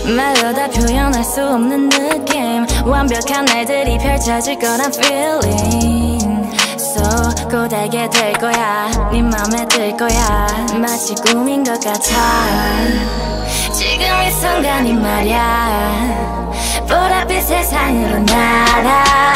말로 다 표현할 수 없는 느낌 완벽한 날들이 펼쳐질 거란 feeling So 고달게 될 거야 네 맘에 들 거야 마치 꿈인 것 같아 지금 이 순간이 말야 보랏빛 세상으로 날아